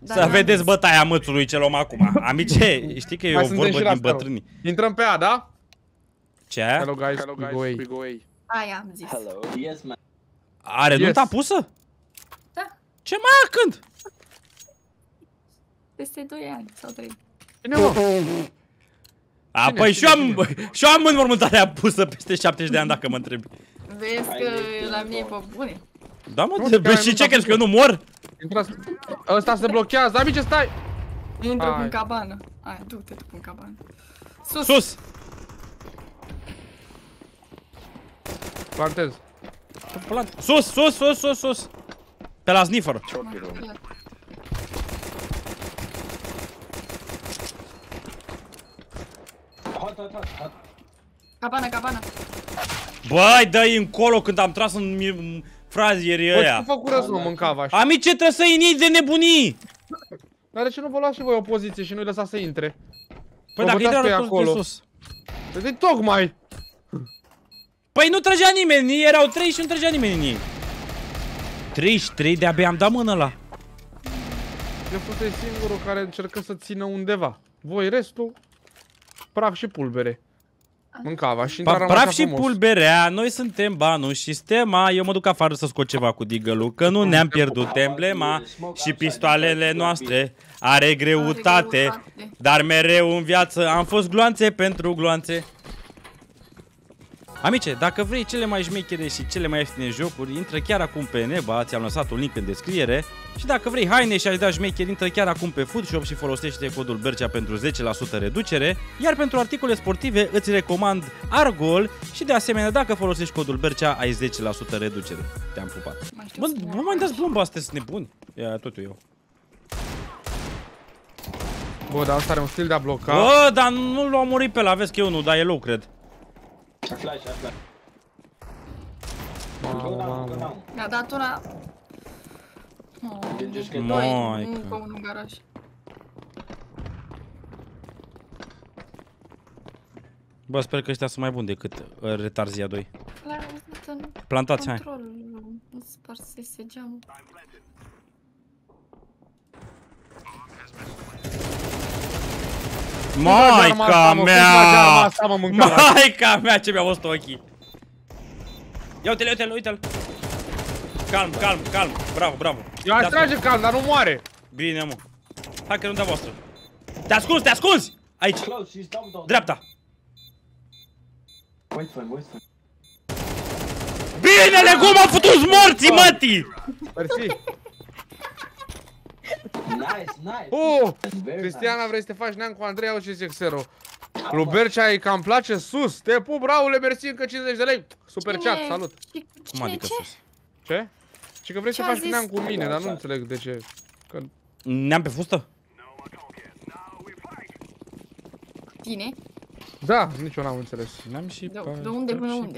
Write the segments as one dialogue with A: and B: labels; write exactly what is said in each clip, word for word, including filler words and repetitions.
A: Să vedeți bătaia mățului ce luăm acum. Amice, știi că e o vorbă din bătrâni.
B: Intrăm pe A, da?
A: Ce aia?
B: Hello guys, we go A.
C: Aia am zis.
D: Hello. Yes, man.
A: Are nunta pusă?
C: Da.
A: Ce mai când?
C: Peste doi ani sau trei.
B: Cine, mă?
A: A, păi și eu am, și eu am înmormântarea pusă peste șaptezeci de ani dacă mă întrebi.
C: Vezi că la mine e pe bune.
A: Da, mă, bă, și ce crezi, că eu nu mor?
B: Ăsta se blochează, amice, stai!
C: Intră în cabană. Hai, du-te tu în cabană. Sus!
A: Sus!
B: Plantez.
A: Sus, sus, sus, sus, sus! Pe la sniffer.
D: Hot, hot, hot, hot.
C: Cabană, cabană.
A: Băi, dă-i încolo când am tras în frazierii ăia.
B: Bă, ce făcut rău să nu mâncava așa?
A: Amice, trebuie să iei de nebunii!
B: Dar de ce nu vă luați și voi o poziție și nu-i lăsați să intre?
A: Păi dacă intră acolo de sus.
B: Păi tocmai!
A: Păi nu trăgea nimeni, erau trei și nu trăgea nimeni în ei. treizeci și trei de-abia am dat mână la.
B: Eu fost singurul care încercă să țină undeva. Voi restul, praf și pulbere. Mâncava și intrarea
A: praf și pulberea, noi suntem Banu și Stema. Eu mă duc afară să scot ceva cu digălul, că nu ne-am pierdut emblema. Și pistoalele noastre are greutate, dar mereu în viață am fost gloanțe pentru gloanțe. Amice, dacă vrei cele mai șmechere și cele mai ieftine jocuri, intră chiar acum pe Neba, ți-am lăsat un link în descriere. Și dacă vrei haine și ai da șmecheri, intră chiar acum pe Foodshop și folosește codul Bercea pentru zece la sută reducere. Iar pentru articole sportive îți recomand Argol și de asemenea dacă folosești codul Bercea ai zece la sută reducere. Te-am pupat. Bă, nu mai dați bomba, sunteți nebuni. Ia, totul eu.
B: Bă, dar asta are un stil de a bloca.
A: Bă, dar nu l-au murit pe ăla, vezi că eu nu, dar e low, cred.
D: Flash, flash.
C: Mi-a dat una...
A: Maică.
C: Încă unul garaj.
A: Bă, sper că ăștia sunt mai buni decât uh, Retarzia doi. Plantați, hai.
C: Nu sparsese geamul.
A: Maica mea! Maica mea, ce mi-a fost ochii! Ia uite-l, uite-l, uite-l! Calm, calm, calm! Bravo, bravo!
B: Eu aș trage calm, dar nu moare!
A: Bine, mă! Hai că nu da voastră! Te ascunzi, te ascunzi! Aici! Dreapta! Bine, legum, am făcut morții, mătii!
B: Mersi!
D: Nice, nice!
B: Oh! Cristiana, vrei să te faci neam cu Andrei, au și zic Xero. Lui Bercea îi cam place sus. Te pup, Raule, mersi, încă cincizeci de lei. Super chat, salut.
A: Cum adică sus?
B: Ce? Și că vrei să te faci neam cu mine, dar nu înțeleg de ce.
A: Neam pe fustă?
C: Tine?
B: Da, nici eu n-am înțeles.
A: Neam și
C: de, de unde până unde?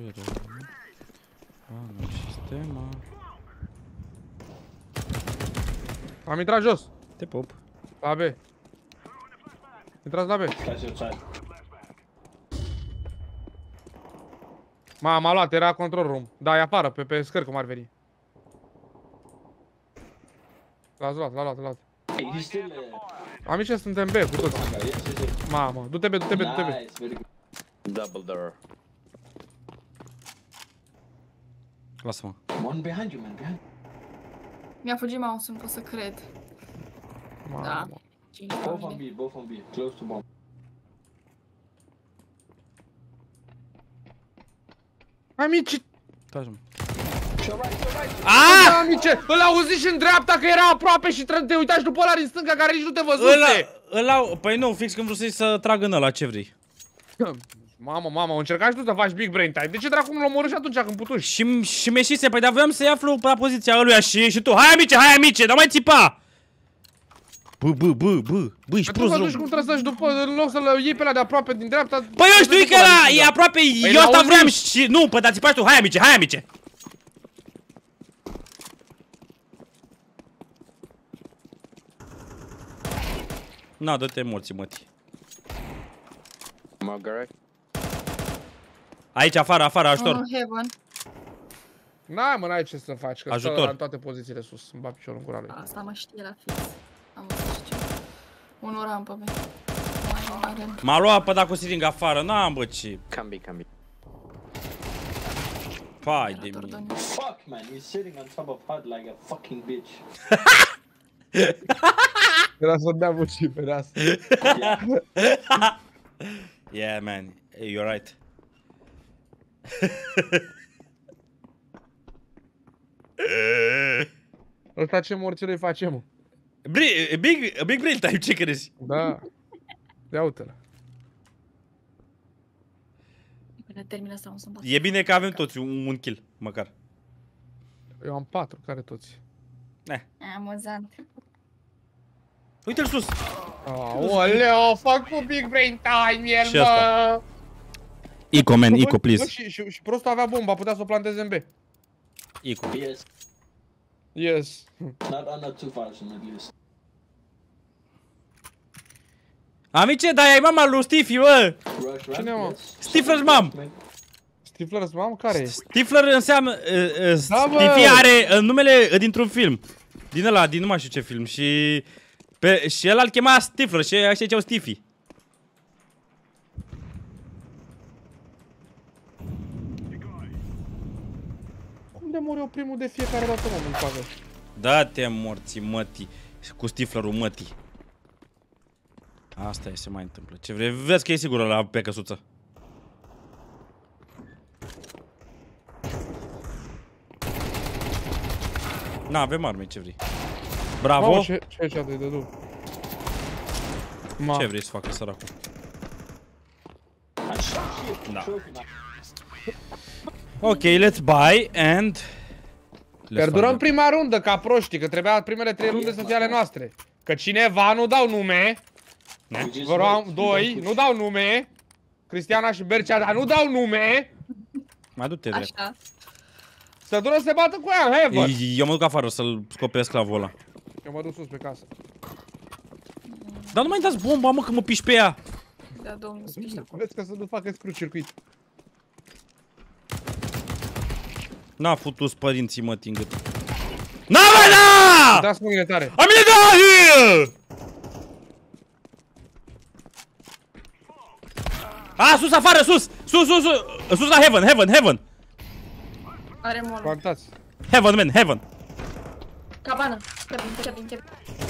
B: Am intrat jos.
A: Te pup.
B: La B. Intrați la B. Ma, m-a luat, era control room. Da, e afară, pe, pe scări cum ar veni. L-ați luat, l-a luat, l-a luat. Amice, suntem B cu toți. Mamă, du-te B, du-te B, du-te B.
D: Double door.
A: Lasă-mă.
D: One behind you, man, behind.
C: Mi-a fugit mouse, nu pot să cred. Da.
D: Both on B, both on B, close to bomb.
B: Amici!
A: Taci, mă.
B: Aaaa! Amice! Îl auzi și în dreapta că era aproape și te uita și după ăla din stânga care nici nu te văzuse!
A: Ăla, păi nu, fix când vreau să-i să tragă în ăla, ce vrei?
B: Mamă, mamă, au încercat și tu să faci big brain time. De ce dracu nu l-a omorât și atunci când putuși?
A: Și, și meșise, păi dar voiam să-i aflu la poziția ăluia și, și tu. Hai amice, hai amice, dar mai țipa! Bă, bă, bă, bă, bă, ești prost,
B: rău. Tu cum trebuie să-și după, în loc să-l iei pe ăla de aproape din dreapta...
A: Păi eu știu că ăla e aproape, eu asta vreau și... Nu, păi dar țipai tu, hai amice, hai amice! Na, dă-te morții, mătii. Aici, afară, afară, ajutor.
B: N-ai, mă, n-ai ce să faci, că
A: ajutor.
B: stă în toate pozițiile sus. Îmi bat piciorul în gura lui.
C: Asta mă știe la fix. Am văzut ce. Unul rampă, bă.
A: M-a luat pe da cu siringa afară, n-am bă ce.
D: Can be, can be.
A: Pai de mine.
D: Fuck, man, he's sitting on top of H U D like a fucking bitch.
B: Era să dea bucii pe asta.
A: Yeah, man, you're right.
B: Ăsta ce morțile îi facem, mă?
A: Bri big, big brain time, ce crezi?
B: Da. Ia uite-l.
C: Până termin asta, o să-mi bat.
A: E bine că avem toți un, un kill, măcar.
B: Eu am patru, care toți?
C: Amuzant.
A: Uite-l sus!
B: Aoleo, fac cu big brain time el,
A: Și asta.
B: mă!
A: Ico, man,
B: Bă,
A: Ico,
B: bă,
A: please.
B: Și, și, și prostul avea bomba, putea să o planteze în B.
A: Ico.
D: Yes,
B: Yes.
D: not under two thousand at least.
A: Amice, dar ai mama lui Stiffy, bă!
D: Rush, run,
B: Cine, mă?
D: yes.
A: Stifler's mom!
B: Stifler's mom? Care e?
A: Stifler înseamnă... Uh, uh,
B: Da, bă!
A: Stiffy are uh, numele uh, dintr-un film. Din ăla, din nu mai știu ce film. Și... Pe, și el îl chema Stifler și așa ziceau Stiffy.
B: Cum de mor eu primul de fiecare dată, mă, în fază?
A: Da-te morții mătii. Cu Stiflerul mătii. Asta e, se mai întâmplă. Ce vrei? Vezi că e sigur la pe căsuță. Na, avem arme, ce vrei? Bravo!
B: Mamă, ce, ce aici de dădu? Ma.
A: Ce vrei să facă săracul? Da. Ok, let's buy and...
B: Pierdurăm prima rundă ca proști, că trebuia primele trei runde să fie ale noastre. Că cineva, nu dau nume, vă rog, doi, nu dau nume, Cristiana și Bercea, dar nu dau nume,
A: Mai du-te, drept.
C: Așa.
B: să dură să se bată cu ea în heaven.
A: Eu mă duc afară să-l scopesc clavul ăla.
B: Eu mă duc sus pe casă.
A: Dar nu mai dați bomba, mă, că mă piși pe ea.
C: Da, domnul, spiși acolo.
B: Vezi că să nu facă scru circuit.
A: N-a futus părinții mă în gât. N-a mai da!
B: Dați mâinile tare.
A: Am bine da here! A, sus afară, sus! Sus, sus, sus! Sus la heaven, heaven, heaven!
C: Are mol.
B: Plantați.
A: Heaven, man, heaven!
C: Cabană. Cabin, cabin, cabin.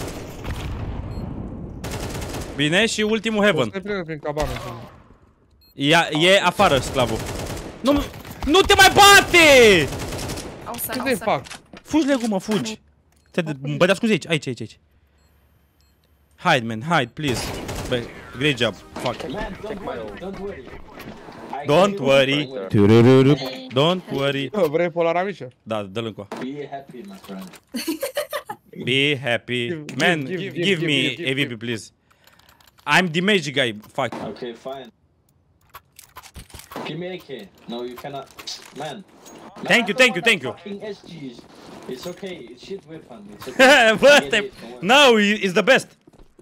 A: Bine, și ultimul
B: O
A: heaven.
B: să ne prindă prin cabană.
A: Ia, e afară, sclavul. Nu, nu te mai bate!
C: Au să,
B: Ce
C: au
B: să-i
C: să.
B: fac?
A: Fugi, legumă, fugi. Te bădeați scuze aici, aici, aici, aici. Hide, man, hide, please. Bă, great job. Fuck.
D: Man, don't worry, don't worry. I
A: Don't
D: can-
A: worry.
D: Don't
A: Don't worry.
B: Bă, vrei polar amice?
A: Da, dă-l încoa.
D: Be happy, my friend.
A: Be happy.
B: Give-
A: Man,
B: give-
A: give,
B: give-
A: give me
B: give- give-
A: A V P, please. I'm the magic guy. Fuck.
D: Okay, fine. Give me A K. No, you cannot. Man. Man,
A: Thank
D: I
A: you,
D: don't
A: thank you,
D: want
A: thank you.
D: fucking S Gs. It's okay. It's shit weapon. It's okay.
A: Bă,
D: I get
A: te...
D: it, don't worry.
A: No, it's the best.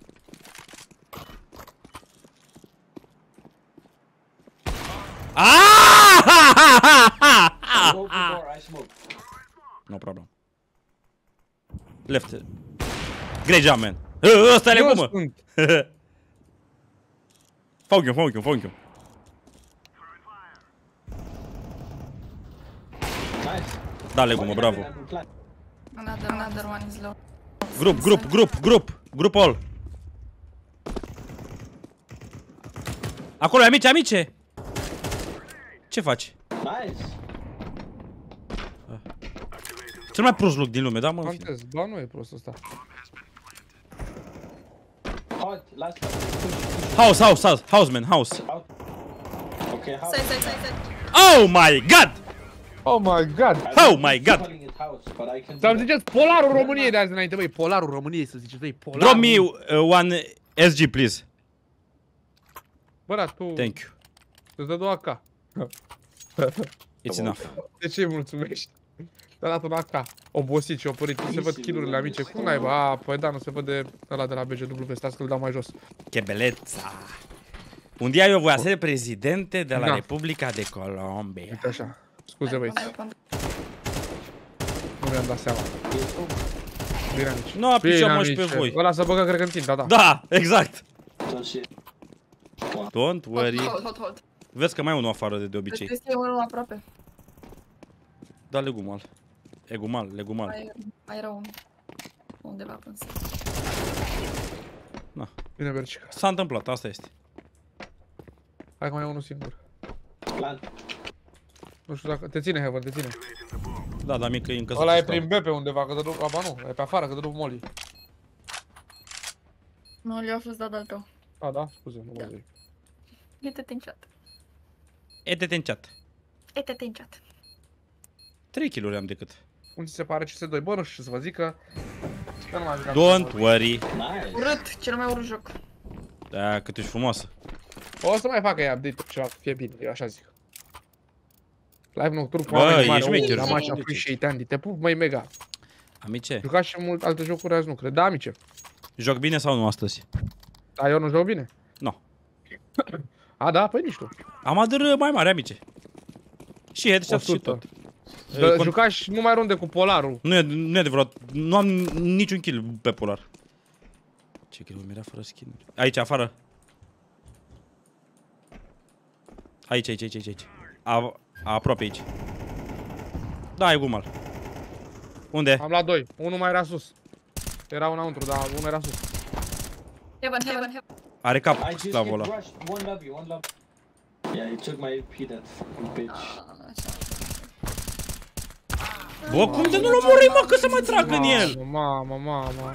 D: I open the door, I smoke.
A: No problem. Left. Great job, man. Ă, ăsta e
B: Eu
A: legumă.
B: sunt.
A: Fauchiu, fauchiu, fauchiu.
D: Nice.
A: Da, legumă, bravo.
C: Another, another one is low.
A: Grup, grup, grup, grup. Grup all. Acolo, amice, amice. Ce faci?
D: Nice.
A: Cel mai prost loc din lume, da, mă? În fine.
B: Plantez. Ba, nu e prost ăsta.
D: Hot. Last one.
A: House, house, house, house, man, house.
D: Out. Okay, house.
C: Side, side, side, side.
A: Oh my god!
B: Oh my god!
D: I
A: Oh
D: don't
A: my
D: keep
A: God.
D: calling it house, but I can do
B: Să-mi
D: that.
B: ziceți polarul României de azi înainte, băi, polarul României să ziceți, băi, polarul.
A: Drop me uh, one S G, please.
B: Bă, da, tu...
A: Thank you.
B: Îți dă două A K.
A: It's enough.
B: De ce îi mulțumești? Te-a dat un A K. Obosit și opărit. Nu se văd kill-urile amice. Cum naiba? A, păi da, nu se vede ăla de la B G W. Stați că îl dau mai jos.
A: Che bellezza. Un dia eu voy a ser presidente de la
B: Da.
A: Repubblica de Colombia.
B: Uite așa. Scuze, băi.
C: Hai, hai,
B: Nu mi-am dat seama. Bine amici.
A: Nu, apicăm și pe
B: amici.
A: voi.
B: Ăla să băgă, cred că în timp, da, da.
A: Da, exact.
D: Don't shit.
A: Don't worry.
C: Hold, hold, hold.
A: Vezi că mai e unul afară de, de obicei.
C: Deci este unul aproape.
A: Da, legumal. Egumal, legumal.
C: Mai, mai era unul. Undeva până să...
A: Na.
B: Bine, Bercica.
A: S-a întâmplat, asta este.
B: Hai că mai e unul singur.
D: Plan.
B: Nu știu dacă... Te ține, Heaven, te ține.
A: Da, dar mică e încă.
B: Ăla e prin B pe undeva, că dă după... Aba nu, e pe afară, că dă după Molly.
C: Nu, le-a fost dat al tău.
B: A, da? Scuze, nu mă zic.
C: Uite-te în chat.
A: E-te-te în chat.
C: Uite-te în chat.
A: trei kill-uri am decât.
B: Cum ți se pare C S doi? Bă, nu știu ce să vă zic că... că nu m-am jucat.
A: Don't worry.
D: Nice.
C: Urât, cel mai urât joc.
A: Da, cât ești frumoasă.
B: O să mai facă ea update ceva, să fie bine, eu așa zic. Live nocturn cu
A: Bă,
B: oameni
A: ești
B: mari,
A: șmecher,
B: oh,
A: bă.
B: much appreciate, Andy, te pup, măi, mega.
A: Amice,
B: Jucați și mult alte jocuri azi, nu cred, da, amice.
A: joc bine sau nu astăzi?
B: Dar eu nu joc bine.
A: Nu.
B: A, da, păi nici tu.
A: Am adâr mai mare, amice. Și headshot și tot.
B: Dă,
A: Con-
B: jucați numai runde cu Polarul.
A: Nu e, nu e adevărat, nu am niciun kill pe polar. Ce greu mi era fără skin. Aici, afară. Aici, aici, aici, aici. A, a, aproape aici. Da, e gumal. Unde?
B: Am luat doi, unul mai era sus. Era înăuntru, dar unul era sus.
C: Heaven, heaven, heaven.
A: Are cap
D: I just
A: sclavul
D: get
A: ăla.
D: rushed. One love you, one love. Yeah, he took my P, that fucking bitch.
A: Bă, cum de nu-l omori, mă, că să mai trag în el?
B: Mamă, mamă.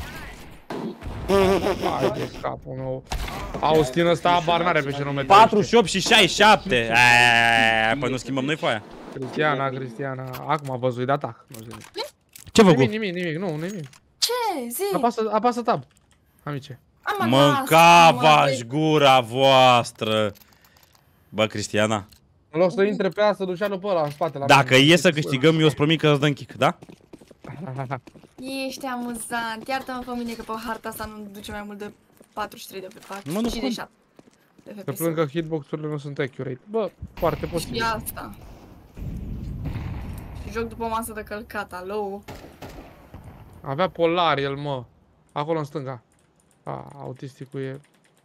B: Hai de capul meu. Austin ăsta abar n-are pe ce nume
A: patruzeci și opt și șaizeci și șapte. Aaaa, păi nu schimbăm noi foaia.
B: Cristiana, Cristiana. Acum a văzut de atac. Nu zic.
A: Ce
B: Nimic,
A: făcut?
B: nimic, nimic, nu, nimic.
C: Ce? Zi!
B: Apasă, apasă tab. Amice.
C: Am
A: Mâncava-și gura voastră. Bă, Cristiana,
B: În loc să intre pe asta, ducea după ăla în spate la
A: dacă
B: mine.
A: e să câștigăm, eu îți promit că îți dăm kick, da?
C: Ești amuzant. Iartă-mă pe mine că pe harta asta nu duce mai mult de patruzeci și trei de pe
A: Mă, nu
C: cincizeci și șapte. De
B: Se
C: F P S.
B: plâng că hitbox-urile nu sunt accurate. Bă, foarte
C: Și
B: posibil.
C: asta. Și joc după masă de călcat, alo.
B: Avea polar el, mă. Acolo în stânga. A, autisticul e...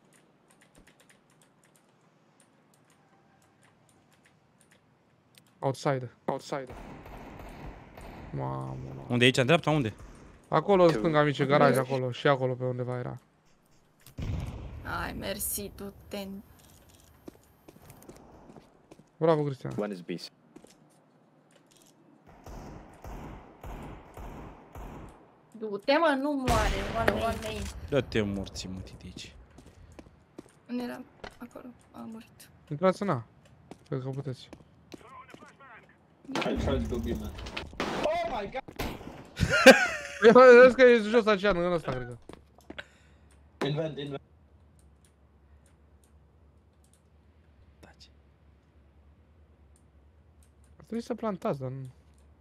B: Outsider, outsider. Mamă, mamă.
A: Unde e aici, în dreapta, unde?
B: Acolo în stânga, mice, garaj, acolo. Și acolo pe undeva era.
C: Ai, mersi, tu te...
B: Bravo, Cristian.
E: One is beast.
C: Du-te, mă, nu moare, one one main.
A: Dă-te morții, mă, de aici.
C: Unde era? Acolo, a murit.
B: Intrați în A. Cred că puteți.
D: I tried to go B, man. Oh my god!
B: Vezi că e jos aceea, nu în ăsta, cred că.
D: Invent, invent.
A: Taci.
B: Ar trebui să plantați, dar nu...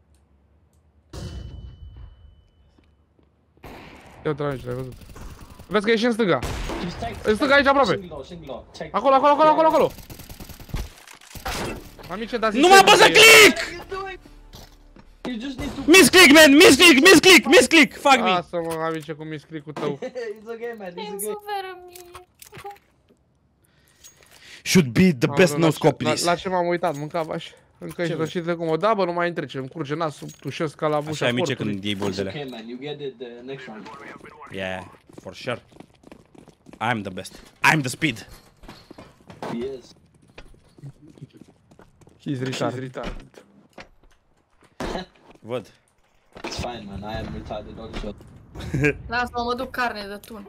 B: Ia uite la aici, l-ai văzut. Vezi că e și în stânga.
D: Just take.
B: În stânga, aici aproape.
D: Single door, single door. Take.
B: Acolo, acolo, acolo, acolo, acolo. Amice, dați
A: Nu mă apăsă click!
D: You just need to.
A: Misclick, man! Misclick, misclick, misclick! Fuck me!
B: Lasă-mă, amice, cu misclick-ul tău.
D: It's okay, man. It's
C: Îmi
D: okay.
C: suferă mie.
A: Should be the best
B: Aoleu,
A: no
B: la
A: scope,
B: ce- la,
A: please.
B: la ce m-am uitat, mâncava și încă ești răcit cum o da, bă, nu mai întrece, îmi curge nasul, tușesc ca la
A: Așa
B: bușa
A: e, amice,
B: portului.
A: când iei
D: It's
A: boldele.
D: okay, man. You get it the next round.
A: Yeah, for sure. I'm the best. I'm the speed.
D: Yes.
B: He's retarded.
A: Văd.
D: It's fine, man. I am retarded also.
C: Lasă-mă, mă duc carne de tun.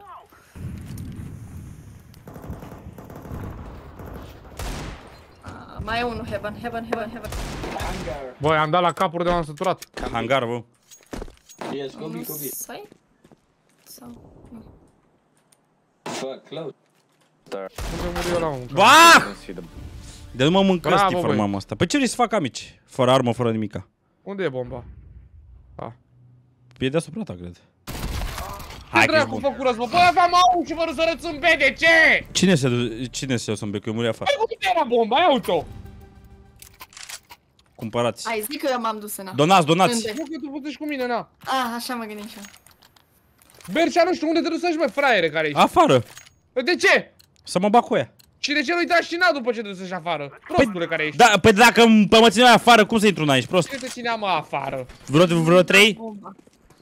C: Ah, mai e unul, heaven, heaven, heaven, heaven.
D: Hangar.
B: Băi, am dat la capuri de m-am săturat.
A: Hangar, bă.
D: Yes, go B,
C: Nu
D: go B.
C: sai? Sau... Nu.
D: Fuck, close.
B: Unde muri eu la unul?
A: Bah!
E: Don't see them.
A: De nu mă mâncă
B: Bravo,
A: Steve,
B: băi.
A: mama asta. Păi ce vrei să fac, amici? Fără armă, fără nimica.
B: Unde e bomba?
A: E deasupra ta, cred.
B: Ce
A: Hai că ești
B: dracu
A: bun.
B: făcură-ți, mă? Băi, aveam au și vă să răț în B, de ce?
A: Cine se du- cine se o bec? Eu muri afară.
B: Unde era bomba? Ia uite-o!
A: Cumpărați.
C: Ai, zic că eu m-am dus în A.
A: Donați, donați.
C: Unde?
B: Nu că tu putești cu mine, na.
C: Ah, așa mă gândim și eu.
B: Bercea, nu știu unde te duci, bă, fraiere care ești.
A: Afară.
B: De ce?
A: Să mă bag cu ea.
B: Și de ce nu-i dai și na după ce te duci afară? Prostule care ești.
A: Da, păi dacă mă țineai afară, cum să intru în aici, prost?
B: Ce te ținea, mă, afară?
A: Vreo, vreo trei?
C: Bomba.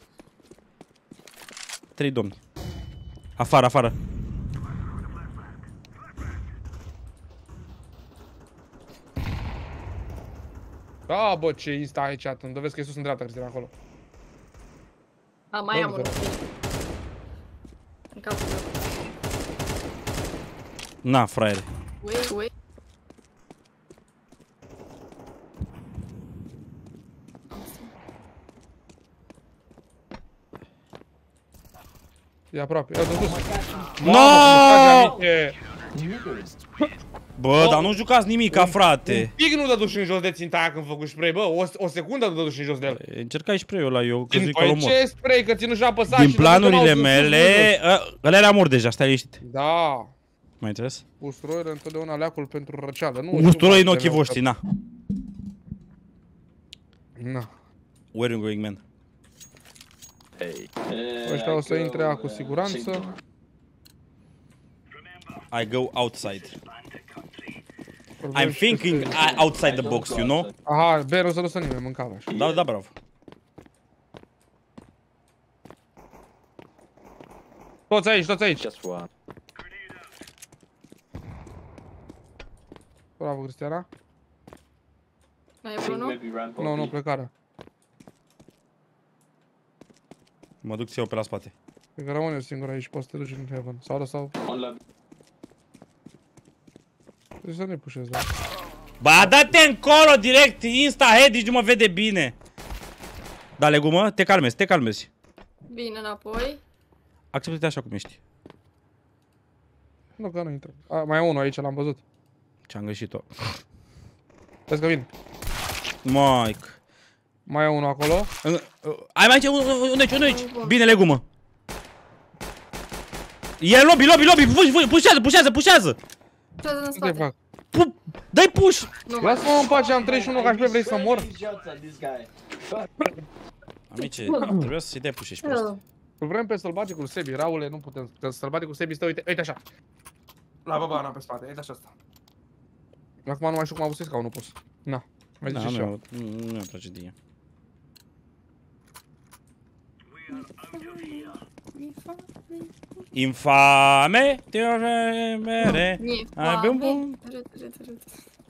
A: Trei domni. Afară, afară.
B: Da, bă, ce insta aici, îmi dovezi că e sus în dreapta, Cristina, acolo.
C: A, mai am
B: Bă,
C: unul. În capul meu.
A: Na, fraiere.
C: Wait, wait.
B: E aproape, ia dus.
A: No!
D: Niggers.
A: Bă, dar nu jucați nimica, frate.
B: Pic nu dă duși în jos de ținta aia când făcut spray, bă, o, o secundă nu dă duși în jos de el.
A: Încercai spray-ul ăla, eu că zic că
B: Păi
A: l-omor.
B: ce spray, că ținu și apăsat
A: Din
B: și dă-te
A: planurile
B: mouse-ul
A: mele,
B: sus, sus,
A: ă, ăla era mor deja, stai liniștit.
B: Da.
A: Mai înțeles?
B: Usturoiile întotdeauna leacul pentru răceală, nu?
A: Usturoi în ochii voștri, na.
B: Na.
A: Where you going, man?
D: Uh,
B: Ăștia
D: I
B: o să
D: go,
B: intre cu
D: uh,
B: siguranță.
D: single.
A: I go outside. I'm thinking I- outside the box, you know?
B: Aha, B nu să lăsă nimeni, mâncava așa.
A: Da, da, bravo.
B: Toți aici, toți aici.
E: Just one.
B: Bravo, Cristiana.
C: Mai
D: I
C: e
D: think
C: vreunul?
D: maybe ramp
B: Nu, nu,
D: B.
B: plecarea.
A: Mă duc ți eu pe la spate.
B: Cred că rămâne singur aici, poți să te duci în heaven. Sau sau...
D: On lab.
B: Trebuie să ne pușezi, da.
A: Ba, dă-te încolo direct, insta-head, nici nu mă vede bine. Da, legumă, te calmezi, te calmezi.
C: Bine, înapoi.
A: Acceptă-te așa cum ești.
B: Nu, că nu intră. A, mai e unul aici, l-am văzut.
A: Ce-am greșit-o.
B: Vezi că vin.
A: Mike.
B: Mai e unul acolo.
A: Ai mai aici, unde aici, unde aici? Bine, legumă. E lobby, lobby, lobby, puș- pușează, pușează, pușează.
C: Ce în
B: Ce te
C: spate?
B: fac?
A: Pu- Dai push.
C: Nu mai.
B: Lasă-mă în pace, am treizeci și unu H P, vrei să mor?
D: Shots at this guy.
A: Amice, trebuie să-i dai push, ești prost.
B: Îl vrem pe sălbaticul Sebi, Raule, nu putem. Că sălbaticul Sebi stă, uite, uite așa. La babana pe spate, uite așa asta. Acum nu mai știu cum am văzut ca nu pot. Na, mai
A: Da,
B: zice
A: nu,
B: ceva.
A: e o- nu, nu e o tragedie. Infame, te mere.
C: Nie,
A: Ai bem bun.
C: Râd, râd, râd.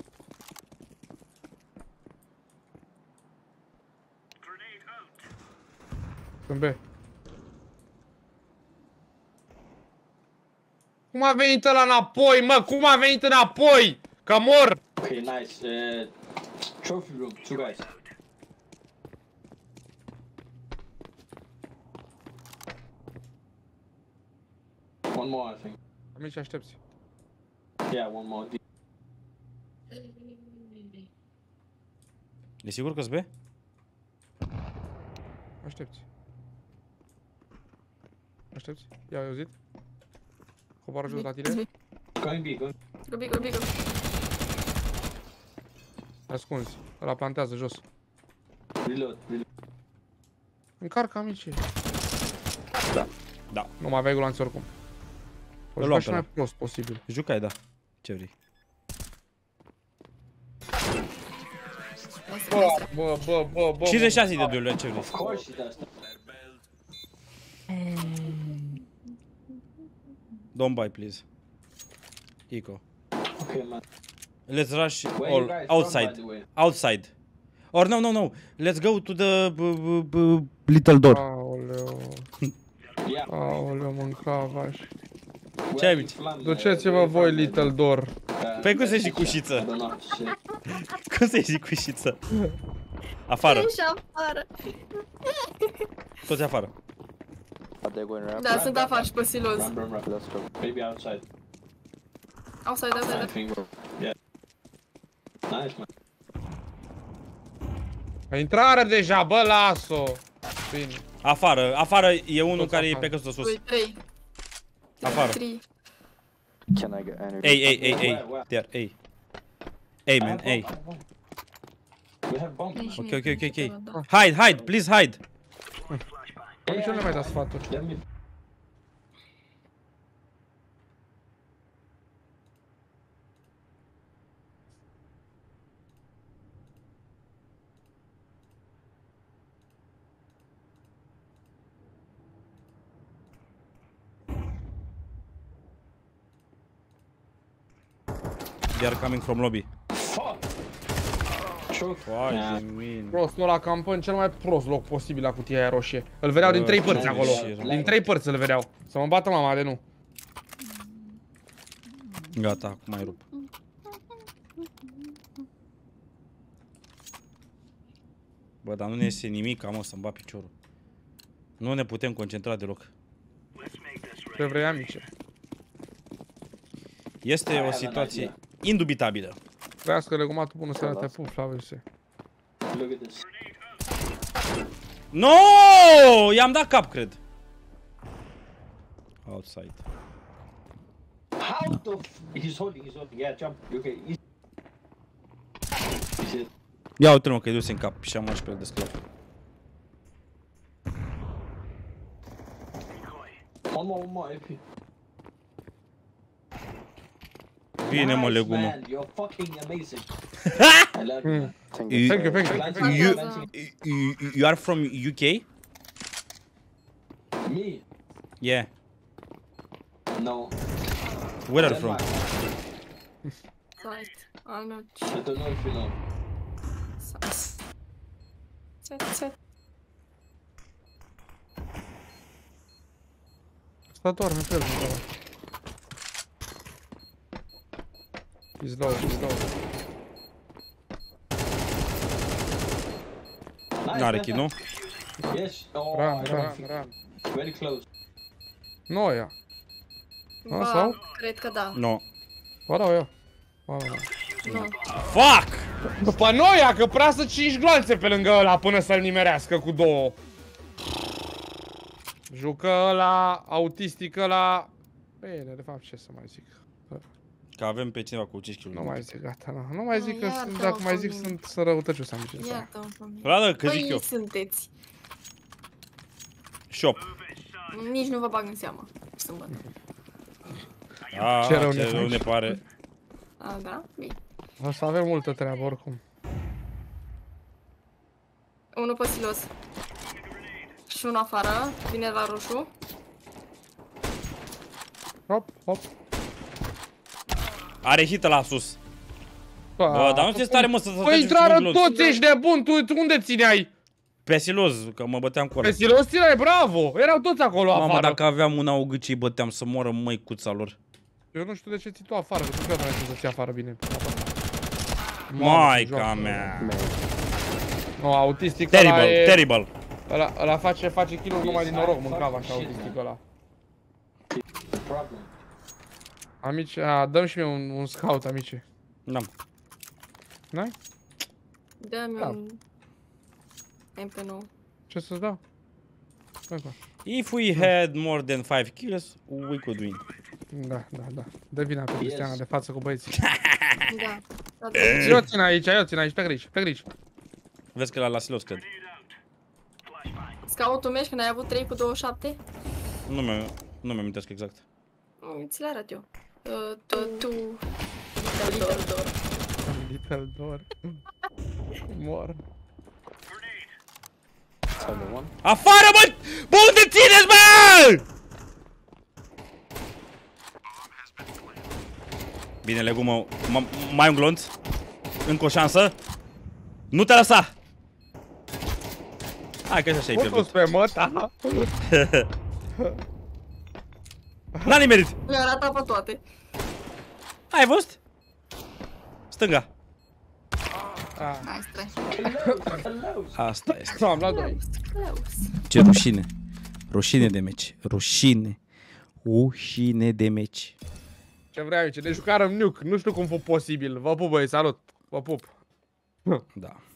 B: În B. Cum a venit ăla înapoi, mă? Cum a venit înapoi? Că mor!
D: Okay, nice. Uh, trophy room, two guys. One more, I think.
B: Amici, aștepți.
D: Yeah, one more.
A: E sigur că-s B?
B: Aștepți. Aștepți? Ia, ai auzit? Coboară jos la tine.
D: Going B, going.
C: Go big, go big, go.
B: Ascunzi. Ăla plantează jos.
D: Reload, reload.
B: Încarcă, amici.
A: Da.
B: Nu mai aveai gulanți oricum. O
A: Îl
B: juca
A: luam
B: și
A: pe
B: mai
A: ăla.
B: prost posibil.
A: Jucai, da. Ce vrei.
B: Bă, bă, bă, bă, bă.
A: cincizeci și șase de duel, ce vrei.
D: Of course he does.
A: Don't buy, please. Eco.
D: Okay, man.
A: Let's rush
D: Where you
A: all
D: guys from,
A: outside.
D: by the way?
A: Outside. Or no, no, no. Let's go to the b b b little door.
B: Aoleu.
D: Yeah.
B: Aoleu, mâncava și...
A: Ce ai, mici?
B: Duceți-vă voi, Little Door.
A: Păi cum se zice cu
D: I
A: șiță?
D: don't know. Shit.
A: Cum se zice cu șiță? Afară.
C: Ieși afară.
A: Toți afară.
E: Are they going ramp?
C: Da, sunt afară și pe siloz.
D: Run, run, run.
E: Let's go.
D: Maybe outside.
C: Outside,
D: I
C: outside.
D: think we're. Yeah. Nice, man.
B: Intrare deja, bă, las-o. Bine.
A: Afară. Afară e unul
B: Toți
A: care e
B: afară.
A: pe căsuță sus.
C: Ui, trei.
A: Afară.
C: Trei.
E: Can I get any?
A: Ei, ei, ei, ei.
D: Where, where?
A: There, ei. Ei, man, ei.
D: We have bomb.
C: Trei și
A: Ok,
C: mie,
A: ok, ok,
C: trei și
A: ok.
C: ceva, da.
A: Hide, hide, please hide.
B: De ce nu le mai da sfaturi?
D: Let me.
A: They are coming from lobby.
D: Fuck! Choke.
A: Foai
D: Yeah.
A: de mine.
B: Prostul ăla campă în cel mai prost loc posibil la cutia aia roșie. Îl vedeau din
A: Bă,
B: trei părți
A: ce
B: acolo.
A: neșir.
B: Din trei părți îl vedeau. Să mă bată mama de nu.
A: Gata, acum mai rup. Bă, dar nu ne iese nimic, mă, să-mi bat piciorul. Nu ne putem concentra deloc.
B: Ce vrei, amice?
A: Este o situație indubitabilă.
B: Trească legumatul bună seara, te pup, Flavese.
D: Look at this.
A: No! I-am dat cap, cred. Outside.
D: How the f... He's holding, he's holding. Yeah, jump. You okay? He's... He's it.
A: Ia uite-l, mă, că-i dus în cap și am marș pe el de sclav.
D: One more, one more A P.
A: Bine, mă,
D: Nice,
A: legumă.
D: man. You're fucking amazing. I love you, man.
E: Thank
A: You-
E: you.
B: Thank you, thank you.
D: Planting,
A: You-
D: planting.
A: You, you are from U K?
D: Me?
A: Yeah.
D: No.
A: Where are you from?
D: Denmark.
C: Site. Al meu.
D: I don't know if you know.
C: Site. Set, set.
B: Sta doarme pe el, mă, da. He's low, he's low.
D: Nice,
A: N-are
D: nice,
A: kill, nu?
D: nice. Yes. Oh,
B: Run,
D: I don't
B: run,
D: think-
B: run.
D: Very close.
B: Nu o ia. A,
C: Ba,
B: sau?
C: cred că da.
A: No.
B: Ba da, o ia. Ba da, da.
C: Nu.
A: Fuck!
B: După noia, că prasă cinci gloanțe pe lângă ăla până să-l nimerească cu două. Jucă ăla, autistic ăla. Bine, de fapt, ce să mai zic?
A: Că avem pe cineva cu cinci kilograme.
B: Nu mai zic, gata, nu. Nu mai zic că
C: Iartă-mă
B: sunt, dacă mai zic,
C: pe mine.
B: sunt, sunt răutăcios, am zis.
C: Iată-mă pe mine.
A: Ladă, că zic eu.
C: Păi sunteți.
A: Shop.
C: Nici nu vă bag în seamă. Sâmbătă.
A: A,
B: Ce rău
A: ce
B: ne
A: rău
B: faci.
A: ne pare.
C: A, da? Bine.
B: O să avem multă treabă, oricum.
C: Unul pe silos. Și unul afară. Vine la roșu.
B: Hop, hop.
A: Are hită la sus.
B: Bă,
A: Bă, dar nu te stare, mă, să să
B: Păi intrară toți, ești nebun, tu tu unde țineai?
A: Pe silos, că mă băteam cu ăla.
B: Pe silos țineai, bravo! Erau toți acolo
A: Mama,
B: afară.
A: dacă aveam un augâci, îi băteam să moră măicuța lor.
B: Eu nu știu de ce ții tu afară, că tu chiar vrei să ții afară bine.
A: Maica mea.
B: Nu, autistic ăla
A: Terrible,
B: e...
A: terrible.
B: Ăla, ăla face, face kill-uri numai din noroc, mâncava așa autistic ăla.
D: The problem.
B: Amici, a, dăm și mie un, un scout, amici.
A: N-am.
B: N-ai?
C: Dă-mi
B: Da.
C: un... M P nouă.
B: Ce să-ți dau? Hai, bă.
A: If we had more than five kills, we could win.
B: Da, da, da. Dă vina pe Cristiana de față cu băieții.
C: Da. Da,
B: Eu țin aici, eu țin aici, pe grici, pe grici.
A: Vezi că la la silos, cred.
C: Scautul meu, când ai avut trei cu douăzeci și șapte?
A: Nu mi-am nu mi amintesc exact.
C: Mm, ți le arăt eu. Uh, tu, tu... Little door.
B: Little door. Mor.
E: Cyber one.
A: Afară, bă! Bă, unde țineți, bă? Bine, legumă, m- mai un glonț. Încă o șansă. Nu te lăsa! Hai că și așa ai
B: Putus
A: pierdut.
B: pe măta.
A: N-a nimerit!
C: Mi-a arătat pe toate.
A: Ai văzut? Stânga.
C: Hai, stai.
A: Asta este.
B: Nu, am luat doi.
C: Close.
A: Ce rușine. Rușine de meci. Rușine. Rușine de meci.
B: Ce vreau eu, ce de jucarăm nuke. Nu știu cum fu posibil. Vă pup, băi, salut. Vă pup.
A: Da.